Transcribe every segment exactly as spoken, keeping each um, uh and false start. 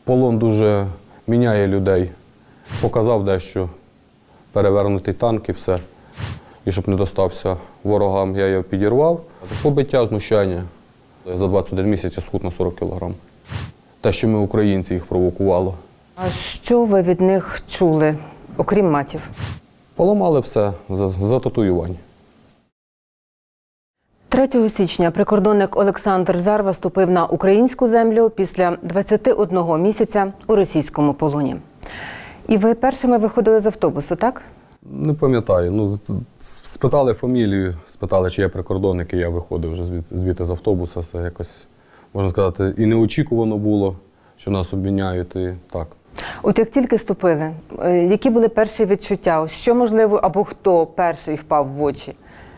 Полон дуже міняє людей. Показав дещо, перевернутий танк і все. І щоб не достався ворогам, я його підірвав. Побиття, знущання. За двадцять один місяць я схуд на сорок кілограм. Те, що ми, українці, їх провокувало. А що ви від них чули, окрім матів? Поламали все за, за татуювань. третього січня прикордонник Олександр Зарва ступив на українську землю після двадцяти одного місяця у російському полоні. І ви першими виходили з автобусу, так? Не пам'ятаю. Ну, спитали фамілію, спитали, чи я прикордонник, і я виходив вже звідти, звідти з автобуса. Це якось, можна сказати, і неочікувано було, що нас обміняють, і так. От як тільки ступили, які були перші відчуття? Що, можливо, або хто перший впав в очі?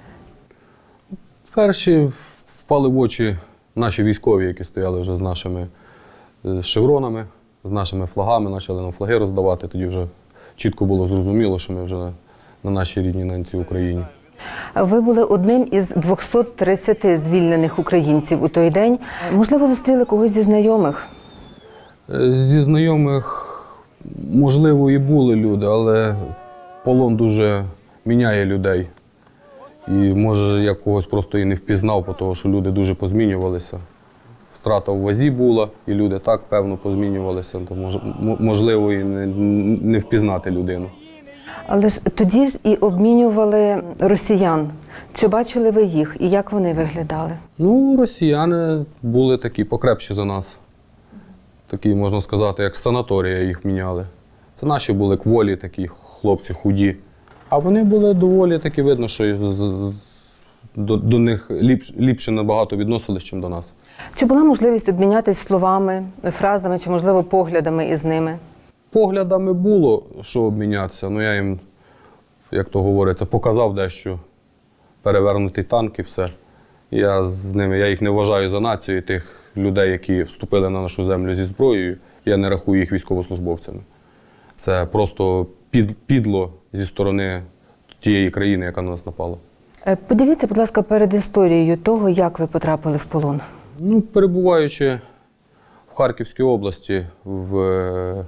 Перші впали в очі наші військові, які стояли вже з нашими шевронами, з нашими флагами, почали нам флаги роздавати. Тоді вже чітко було зрозуміло, що ми вже на нашій рідній ненці Україні. Ви були одним із двохсот тридцяти звільнених українців у той день. Можливо, зустріли когось зі знайомих? Зі знайомих, можливо, і були люди, але полон дуже міняє людей. І, може, я когось просто і не впізнав, тому що люди дуже позмінювалися. Втрата в вазі була, і люди так, певно, позмінювалися. То, можливо, і не, не впізнати людину. Але ж тоді ж і обмінювали росіян. Чи бачили ви їх і як вони виглядали? Ну, росіяни були такі покрепші за нас. Такі, можна сказати, як санаторія їх міняли. Це наші були кволі такі хлопці, худі. А вони були доволі такі, видно, що з, з, до, до них ліпш, ліпше набагато відносились, ніж до нас. Чи була можливість обмінятися словами, фразами чи, можливо, поглядами із ними? Поглядами було, що обмінятися, але я їм, як то говориться, показав дещо, перевернутий танк і все. Я з ними, я їх не вважаю за націю, тих людей, які вступили на нашу землю зі зброєю, я не рахую їх військовослужбовцями. Це просто під, підло зі сторони тієї країни, яка на нас напала. Поділіться, будь ласка, перед історією того, як ви потрапили в полон. Ну, перебуваючи в Харківській області, в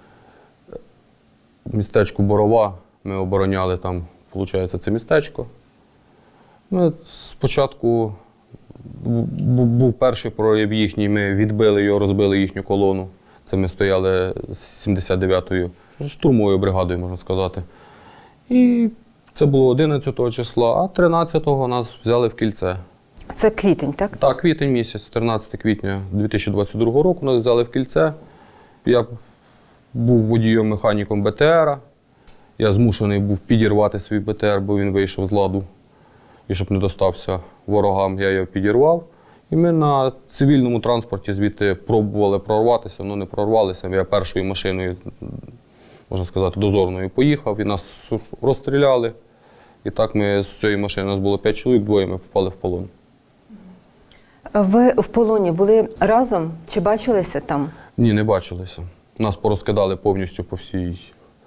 містечку Борова, ми обороняли там, виходить, це містечко. Ми спочатку був перший прорив їхній, ми відбили його, розбили їхню колону. Це ми стояли з сімдесят дев'ятою штурмовою бригадою, можна сказати. І це було одинадцятого числа, а тринадцятого нас взяли в кільце. Це квітень, так? Так, квітень місяць, тринадцятого квітня дві тисячі двадцять другого року нас взяли в кільце. Я був водієм-механіком Б Т Р. Я змушений був підірвати свій Б Т Р, бо він вийшов з ладу. І щоб не достався ворогам, я його підірвав. І ми на цивільному транспорті звідти пробували прорватися, але не прорвалися. Я першою машиною, можна сказати, дозорною поїхав, і нас розстріляли. І так ми з цієї машини, нас було п'ять чоловік, двоє ми попали в полон. Ви в полоні були разом чи бачилися там? Ні, не бачилися. Нас порозкидали повністю по всій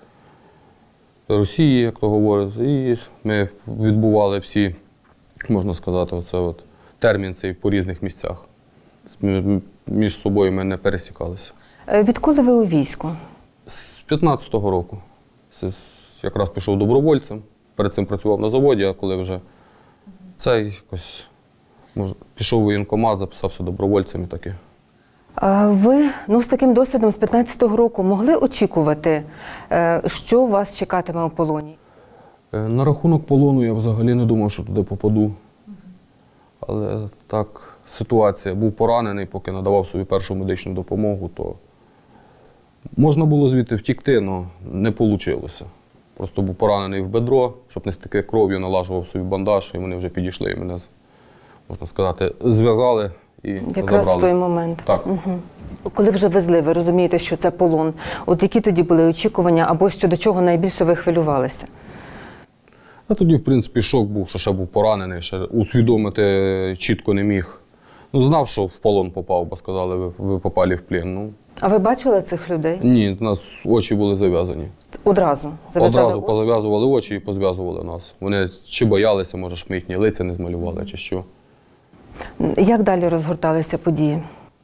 Росії, як то говорять. І ми відбували всі, можна сказати, оце от термін цей по різних місцях. Між собою ми не пересікалися. Відколи ви у війську? З п'ятнадцятого року. Якраз пішов добровольцем. Перед цим працював на заводі, а коли вже цей якось, може, пішов у воєнкомат, записався добровольцем і таке. А ви, ну, з таким досвідом з п'ятнадцятого року могли очікувати, що вас чекатиме у полоні? На рахунок полону я взагалі не думав, що туди попаду. Але так, ситуація. Був поранений, поки надавав собі першу медичну допомогу, то можна було звідти втікти, але не вийшло. Просто був поранений в бедро, щоб не стекти кров'ю, налажував собі бандаж, і вони вже підійшли і мене, можна сказати, зв'язали і Якраз забрали. Якраз в той момент. Так. Угу. Коли вже везли, ви розумієте, що це полон. От які тоді були очікування, або що до чого найбільше ви хвилювалися? А тоді, в принципі, шок був, що ще був поранений, ще усвідомити чітко не міг. Ну, знав, що в полон попав, бо сказали, ви, ви попали в плен. Ну, а ви бачили цих людей? ні, у нас очі були зав'язані. Одразу? Зав'язали Одразу очі? позав'язували очі і позв'язували нас. Вони чи боялися, може, ми їхні лиця не змалювали, чи що. Як далі розгорталися події?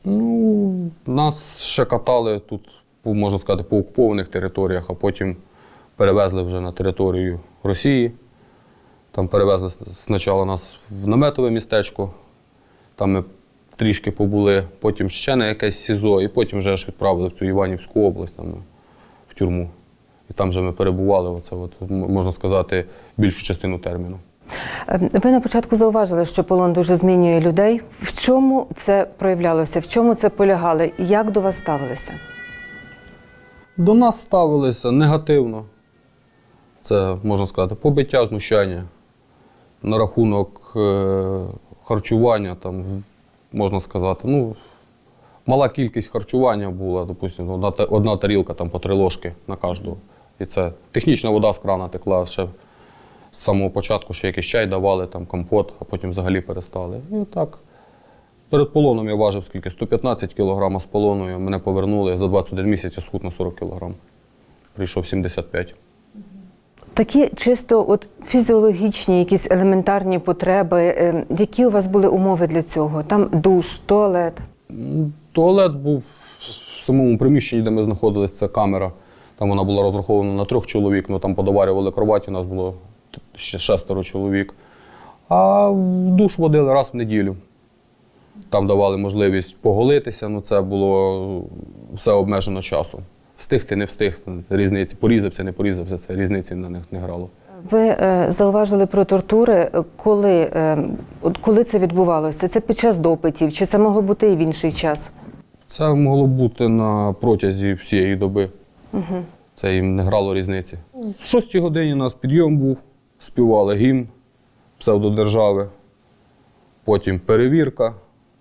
Ну, нас ще катали тут, по- можна сказати, по окупованих територіях, а потім перевезли вже на територію Росії. Там перевезли спочатку нас в наметове містечко, там ми трішки побули, потім ще на якесь СІЗО, і потім вже аж відправили в цю Іванівську область, там, в тюрму. І там вже ми перебували, оце, от, можна сказати, більшу частину терміну. Ви на початку зауважили, що полон дуже змінює людей. В чому це проявлялося? В чому це полягало? І як до вас ставилися? До нас ставилися негативно. Це, можна сказати, побиття, знущання. На рахунок е, харчування, там, можна сказати, ну, мала кількість харчування була, допустимо, одна, та- одна тарілка там, по три ложки на кожного. І це технічна вода з крана текла ще з самого початку, ще якийсь чай давали, там, компот, а потім взагалі перестали. І так. Перед полоном я важив скільки? сто п'ятнадцять кілограмів з полоною. Мене повернули за двадцять один місяць, я схуд на сорок кілограмів. Прийшов сімдесят п'ять. Такі чисто от фізіологічні, якісь елементарні потреби. е, Які у вас були умови для цього? Там душ, туалет? М, Туалет був в самому приміщенні, де ми знаходилися, це камера. Там вона була розрахована на трьох чоловік, ну там подоварювали кроваті, у нас було т- ще шестеро чоловік. А в душ водили раз в неділю. Там давали можливість поголитися, ну це було все обмежено часом. Встигти, не встигти, різниці, порізався, не порізався, це різниці на них не грало. Ви е, зауважили про тортури. Коли, е, от коли це відбувалося? Це під час допитів? Чи це могло бути і в інший час? Це могло бути на протязі всієї доби. Угу. Це їм не грало різниці. В шостій годині у нас підйом був, співали гімн псевдодержави, потім перевірка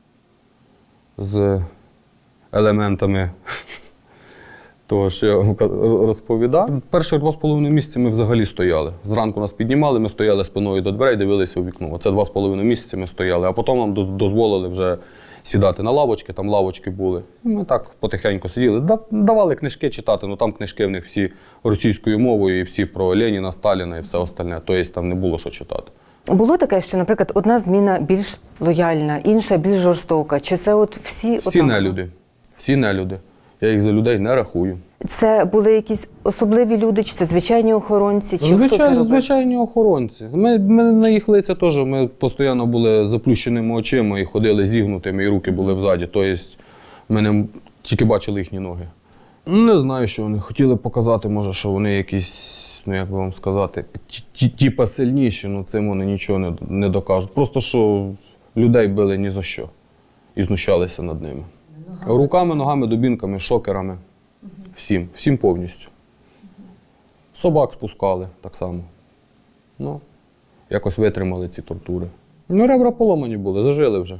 з елементами того, що я вам розповідав. Перші два з половиною місяці ми взагалі стояли. Зранку нас піднімали, ми стояли спиною до дверей, дивилися у вікно. Це два з половиною місяці ми стояли, а потім нам доз- дозволили вже сідати на лавочки, там лавочки були. І ми так потихеньку сиділи. Да- Давали книжки читати, ну там книжки в них всі російською мовою, і всі про Леніна, Сталіна і все остальне. Тобто там не було що читати. Було таке, що, наприклад, одна зміна більш лояльна, інша більш жорстока? Чи це от всі? Всі однаково? нелюди. Всі нелюди. Я їх за людей не рахую. Це були якісь особливі люди, чи це звичайні охоронці? Чи хто це Звичайно, робив? звичайні охоронці. Ми, ми на їх лиця теж, ми постійно були заплющеними очима і ходили зігнутими, і руки були взаді. Тобто ми не тільки бачили їхні ноги. Не знаю, що вони хотіли показати, може, що вони якісь, ну як би вам сказати, ті- ті- типа сильніші, ну цим вони нічого не, не докажуть. Просто що людей били ні за що і знущалися над ними. Руками, ногами, дубінками, шокерами. Всім, всім повністю. Собак спускали так само. Ну, якось витримали ці тортури. Ну, ребра поломані були, зажили вже.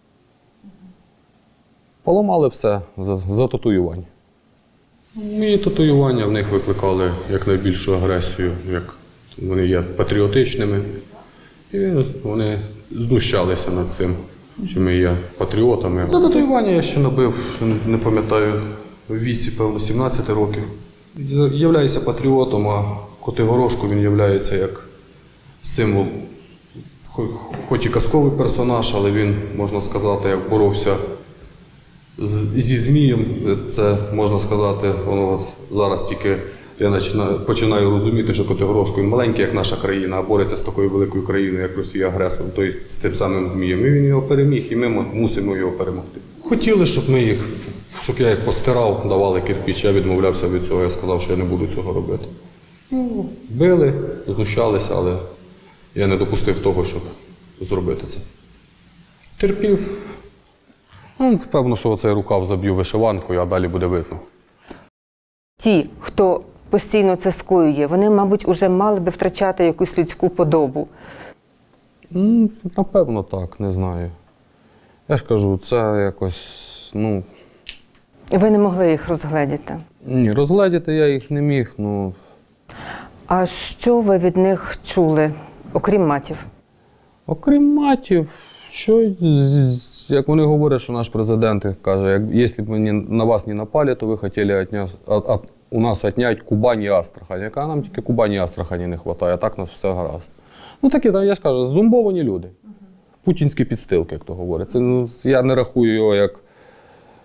Поламали все за, за татуювання. Мої татуювання в них викликали як найбільшу агресію, як вони є патріотичними. І вони знущалися над цим, що ми є патріотами. За татуювання я ще набив, не пам'ятаю, в віці, певно, сімнадцять років. Являюся патріотом, а Котигорошко він являється як символ, хо- хоч і казковий персонаж, але він, можна сказати, як боровся з- зі Змієм. Це, можна сказати, воно от зараз тільки я починаю, починаю розуміти, що Котигорошко він маленький, як наша країна, а бореться з такою великою країною, як Росія, агресором, тобто з тим самим Змієм. І він його переміг, і ми м- мусимо його перемогти. Хотіли, щоб ми їх, щоб я їх постирав, давали кирпіч, я відмовлявся від цього, я сказав, що я не буду цього робити. Ну, били, знущалися, але я не допустив того, щоб зробити це. Терпів. Ну, певно, що оцей рукав заб'ю вишиванкою, а далі буде видно. Ті, хто постійно це скоює, вони, мабуть, уже мали би втрачати якусь людську подобу. Ну, напевно, так, не знаю. Я ж кажу, це якось, ну, Ви не могли їх розгледіти. ні, розгледіти я їх не міг, ну, А що ви від них чули, окрім матів? окрім матів, що, з- як вони говорять, що наш президент каже, як, якщо б ми не- на вас не напали, то ви хотіли отня, от, от, у нас отнять Кубань і Астрахань. Яка нам тільки Кубань і Астрахані не вистачає, а так у нас все гаразд. Ну такі, там, я ж кажу, зомбовані люди. Путінські підстилки, як то говорять. Це, ну, я не рахую його як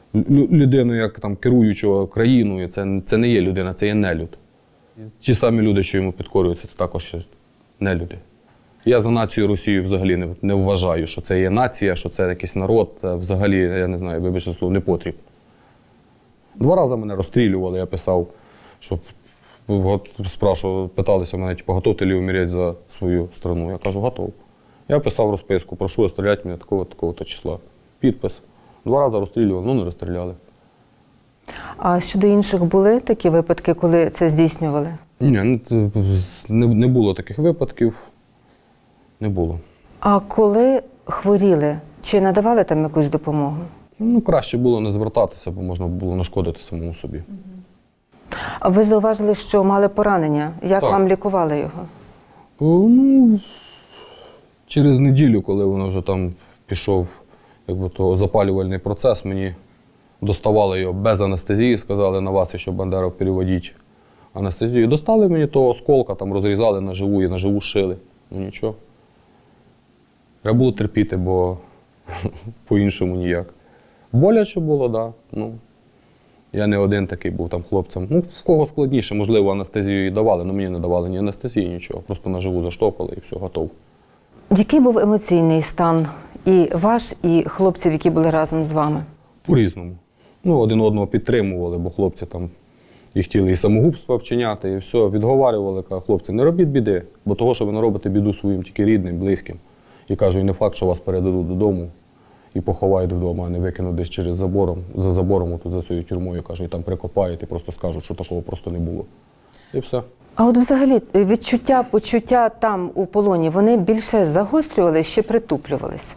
лю- людину, як там керуючого країною, це, це не є людина, це є нелюд. Ті самі люди, що йому підкорюються, це також нелюди. Я за націю Росію взагалі не, не вважаю, що це є нація, що це якийсь народ. Це взагалі, я не знаю, вибачте слово, не потріб. Два рази мене розстрілювали, я писав, що от, спрашували, питалися мене, типу, готов ти ли умереть за свою страну? Я кажу, готов. Я писав розписку, прошу розстріляти мене такого такого-то числа. Підпис. Два рази розстрілювали, ну не розстріляли. А щодо інших були такі випадки, коли це здійснювали? Ні, ну, це не, не було таких випадків. Не було. А коли хворіли, чи надавали там якусь допомогу? Ну, краще було не звертатися, бо можна було нашкодити самому собі. А ви зауважили, що мали поранення. Як Так. вам лікували його? О, ну, через неділю, коли воно вже там пішов, якби то запалювальний процес, мені доставали його без анестезії, сказали на вас, що Бандеров переводіть анестезію. Достали мені того осколка, там розрізали наживу і наживу шили. Ну нічого. Треба було терпіти, бо по-іншому ніяк. Боляче було, так. Да. Ну, я не один такий був там хлопцем. Ну, в кого складніше, можливо, анестезію і давали, але мені не давали ні анестезії, нічого. Просто наживу заштовхали і все, готово. Який був емоційний стан і ваш, і хлопців, які були разом з вами? По-різному. Ну, один одного підтримували, бо хлопці там і хотіли і самогубства вчиняти, і все, відговарювали, кажуть, хлопці, не робіть біди, бо того, що ви не робите біду своїм тільки рідним, близьким. І кажу, і не факт, що вас передадуть додому і поховають вдома, а не викинуть десь через забором, за забором, отут за цією тюрмою, кажу, і там прикопають, і просто скажуть, що такого просто не було. І все. А от взагалі відчуття, почуття там у полоні, вони більше загострювалися чи притуплювались?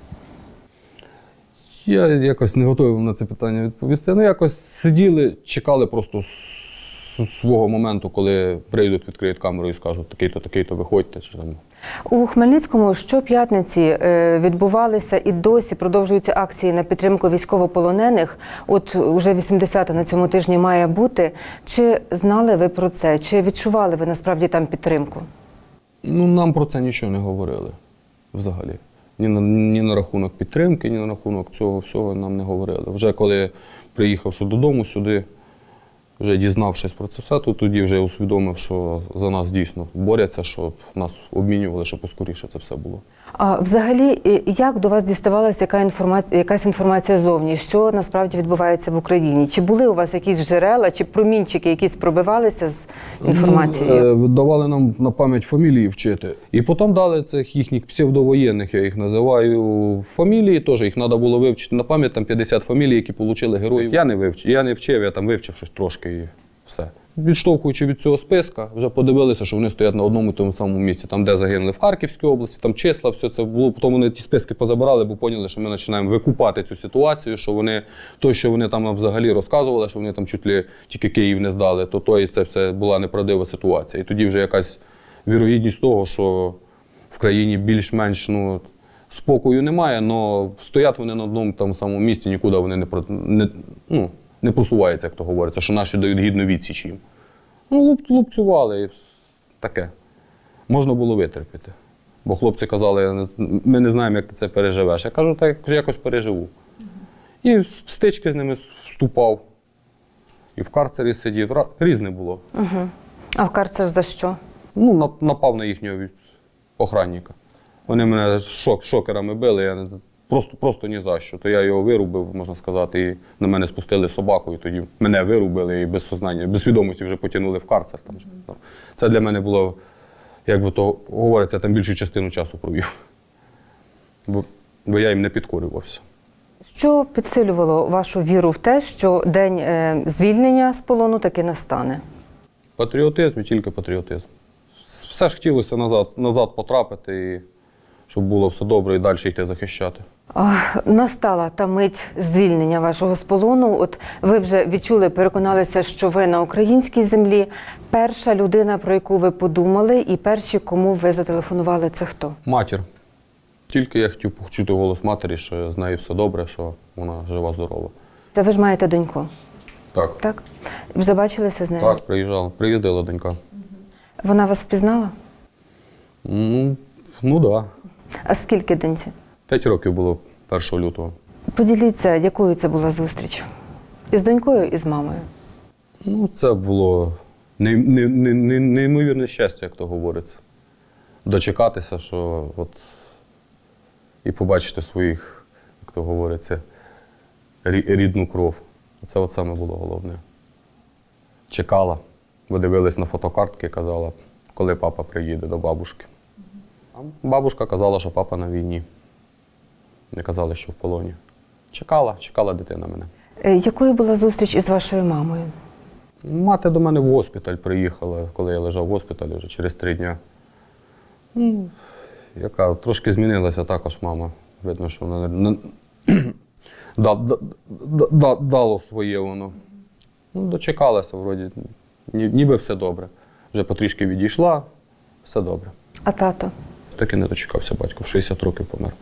Я якось не готовий вам на це питання відповісти. Ну, якось сиділи, чекали просто с- свого моменту, коли прийдуть, відкриють камеру і скажуть, такий-то, такий-то, виходьте. Чи там. У Хмельницькому щоп'ятниці е, відбувалися і досі продовжуються акції на підтримку військовополонених. От уже вісімдесята на цьому тижні має бути. Чи знали ви про це? Чи відчували ви насправді там підтримку? Ну, нам про це нічого не говорили взагалі. Ні на, ні на рахунок підтримки, ні на рахунок цього всього нам не говорили. Вже коли приїхавши додому сюди, вже дізнавшись про це все, то тоді вже усвідомив, що за нас дійсно борються, щоб нас обмінювали, щоб поскоріше це все було. А взагалі, е, як до вас діставалася яка інформація, якась інформація зовні? Що насправді відбувається в Україні? Чи були у вас якісь джерела, чи промінчики якісь пробивалися з інформацією? Ну, е, давали нам на пам'ять фамілії вчити. І потім дали цих їхніх псевдовоєнних, я їх називаю, фамілії теж. Їх треба було вивчити на пам'ять, там п'ятдесят фамілій, які отримали героїв. Я не вивчив, я не вчив, я там вивчив щось трошки і все. Відштовхуючи від цього списка, вже подивилися, що вони стоять на одному і тому самому місці. Там, де загинули в Харківській області, там числа, все це було. Потім вони ті списки позабирали, бо поняли, що ми починаємо викупати цю ситуацію, що вони, то, що вони там взагалі розказували, що вони там чуть ли тільки Київ не здали, то, то і це все була неправдива ситуація. І тоді вже якась вірогідність того, що в країні більш-менш, ну, спокою немає, але стоять вони на одному тому самому місці, нікуди вони не, про- не, ну, не просуваються, як то говориться, що наші дають гідну відсіч їм. Ну, луп, лупцювали і таке. Можна було витерпіти. Бо хлопці казали, ми не знаємо, як ти це переживеш. Я кажу, так якось переживу. І в стички з ними вступав. І в карцері сидів. Ра- Різне було. Угу. А в карцер за що? Ну, нап- напав на їхнього від- охранника. Вони мене шок, шокерами били, я не, просто, просто ні за що. То я його вирубив, можна сказати, і на мене спустили собаку, і тоді мене вирубили і без сознання, без свідомості вже потягнули в карцер. Там, же. Це для мене було, як би то говориться, я там більшу частину часу провів. Бо, бо я їм не підкорювався. Що підсилювало вашу віру в те, що день е, звільнення з полону таки настане? Патріотизм і тільки патріотизм. Все ж хотілося назад, назад потрапити, і щоб було все добре і далі йти захищати. А, настала та мить звільнення вашого з полону. От ви вже відчули, переконалися, що ви на українській землі. Перша людина, про яку ви подумали, і перші, кому ви зателефонували, це хто? Матір. Тільки я хотів почути голос матері, що з нею все добре, що вона жива-здорова. Це ви ж маєте доньку, Так. так? Вже бачилися з нею? Так, приїжджала. Приїздила донька. Вона вас впізнала? Ну, ну так. Да. А скільки доньці? П'ять років було першого лютого. Поділіться, якою це була зустріч? Із донькою і з мамою? Ну, це було не- не- не- не- неймовірне щастя, як то говориться. Дочекатися, що от і побачити своїх, як то говориться, рі- рідну кров. Це от саме було головне. Чекала, бо дивились на фотокартки, казала, коли папа приїде до бабушки. А бабушка казала, що папа на війні. Не казали, що в полоні. Чекала, чекала дитина мене. Е, Якою була зустріч із вашою мамою? Мати до мене в госпіталь приїхала, коли я лежав в госпіталі вже через три дні. Ну, яка трошки змінилася також мама. Видно, що вона не, не, да, да, да, да, дало своє воно. Ну, дочекалася, вроді, ні, ніби все добре. Вже потрішки відійшла, все добре. А тато? Так і не дочекався батько, в шістдесят років помер.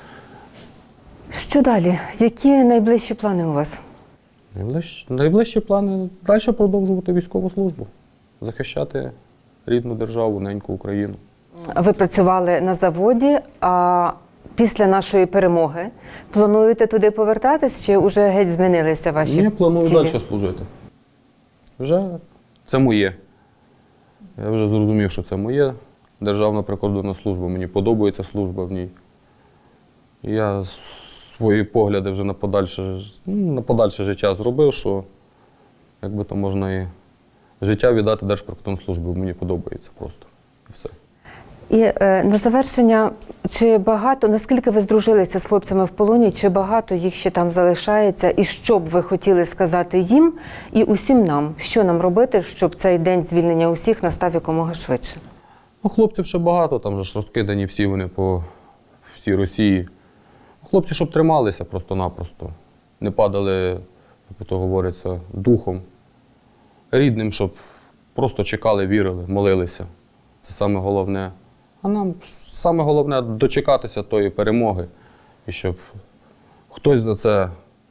Що далі? Які найближчі плани у вас? Найближчі, найближчі плани – далі продовжувати військову службу, захищати рідну державу, неньку Україну. Ви працювали на заводі, а після нашої перемоги плануєте туди повертатись, чи вже геть змінилися ваші Я планую цілі? далі служити. Вже це моє. Я вже зрозумів, що це моє. Державна прикордонна служба, мені подобається служба в ній. І я свої погляди вже на подальше, ну, на подальше життя зробив, що як би то можна і життя віддати Держприкордонслужбі, мені подобається просто. І все. І е, на завершення, чи багато, наскільки ви здружилися з хлопцями в полоні, чи багато їх ще там залишається, і що б ви хотіли сказати їм і усім нам, що нам робити, щоб цей день звільнення усіх настав якомога швидше? Ну, хлопців ще багато, там же ж розкидані всі вони по всій Росії. Хлопці, щоб трималися просто-напросто, не падали, як то говориться, духом. Рідним, щоб просто чекали, вірили, молилися. Це саме головне. А нам саме головне дочекатися тої перемоги. І щоб хтось за це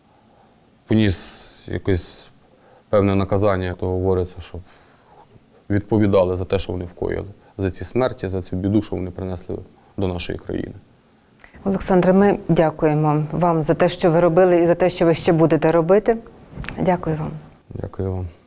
поніс якесь певне наказання, як то говориться, щоб відповідали за те, що вони вкоїли. За ці смерті, за цю біду, що вони принесли до нашої країни. Олександре, ми дякуємо вам за те, що ви робили, і за те, що ви ще будете робити. Дякую вам. Дякую вам.